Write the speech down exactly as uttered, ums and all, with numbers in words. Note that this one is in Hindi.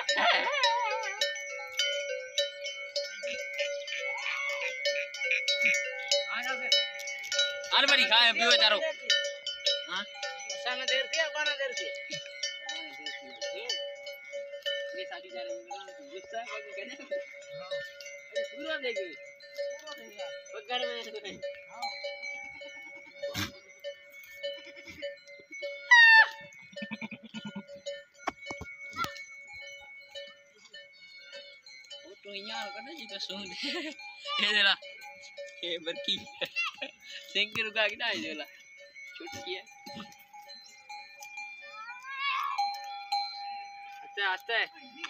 अरे बड़ी खाए पियो चारो हां सामने देर थी अपना देर थी ये शादी जा रहे हैं गुस्सा है कहने हां पूरा देखे पकड़ में हां वो तो यहां करना जी तो सुन ये देला ये बरकी सिंह की रुका के ना है जोला छुटकी है अच्छा अच्छा